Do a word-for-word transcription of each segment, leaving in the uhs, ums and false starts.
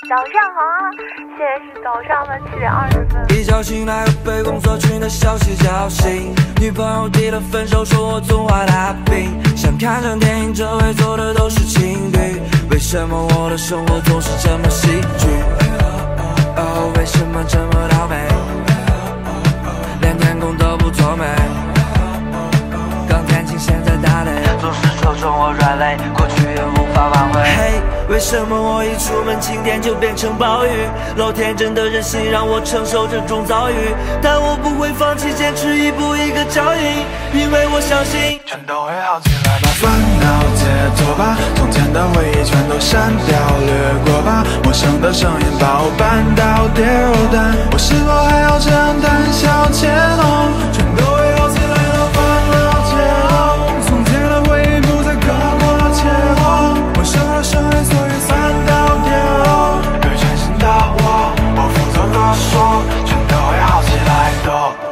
早上好啊，现在是早上的七点二十分。 一觉醒来又被工作群的消息叫醒，女朋友提了分手，说我总画大饼。想看场电影，周围坐的都是情侣，为什么我的生活总是这么戏剧？哦，为什么这么倒霉？连天空都不作美。刚弹琴，现在打雷，总是戳中我软肋，过去也无法挽回。嘿，为什么我一出门晴天就变成暴雨？老天真的任性，让我承受这种遭遇，但我不会放弃，坚持一步一个脚印，因为我相信全都会好起来。把烦恼解脱吧，从前的回忆全都删掉掠过吧，陌生的声音把我绊倒跌落单，我是否还要这样胆小怯懦？全都会好起来的烦恼解脱，从前的回忆不再跟我切合，陌生的声音所以三倒跌落，对全新的我，我负责的说，全都会好起来的。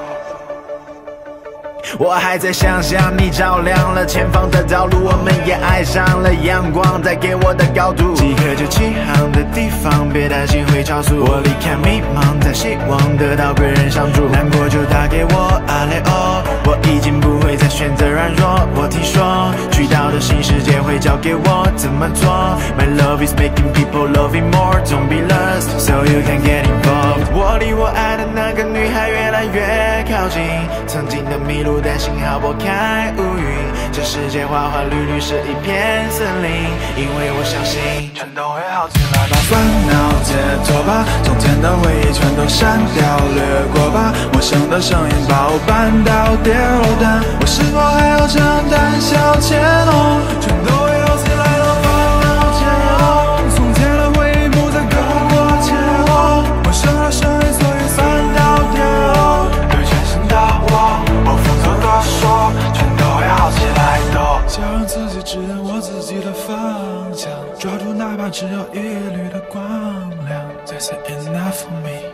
我还在想象你照亮了前方的道路，我们也爱上了阳光带给我的高度。即刻就起航的地方，别担心会超速。我离开迷茫，在希望得到贵人相助。难过就打给我，阿雷欧，我已经不会再选择软弱。我听说去到的新世界会交给我怎么做。My love is making people love it more. Don't be lost, so you can get involved. 我离我爱的那个女孩越来越靠近，曾经的迷路。但幸好拨开乌云，这世界花花绿绿是一片森林，因为我相信全都会好起来。把烦恼解脱吧，从前的回忆全都删掉掠过吧，陌生的声音把我绊倒跌落单，我是否还要这样胆小怯懦？全都会好起来的烦恼解脱，从前的回忆不再跟我切合，陌生的声音所以三倒跌落，对全新的我，我负责的说，全都会好起来的。想让自己指引我自己的方向，抓住哪怕只有一缕的光亮。This is enough for me.